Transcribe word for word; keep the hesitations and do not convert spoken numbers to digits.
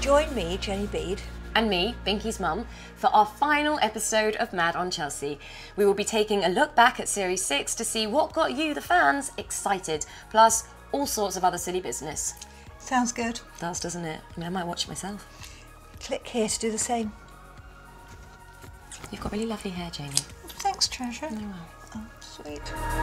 join me, Jenny Bede, and me, Binky's mum, for our final episode of Mad on Chelsea. We will be taking a look back at Series six to see what got you, the fans, excited, plus all sorts of other silly business. Sounds good. Does, doesn't it? I mean, I might watch it myself. Click here to do the same. You've got really lovely hair, Jamie. Thanks, treasure. Oh, well. Oh, sweet.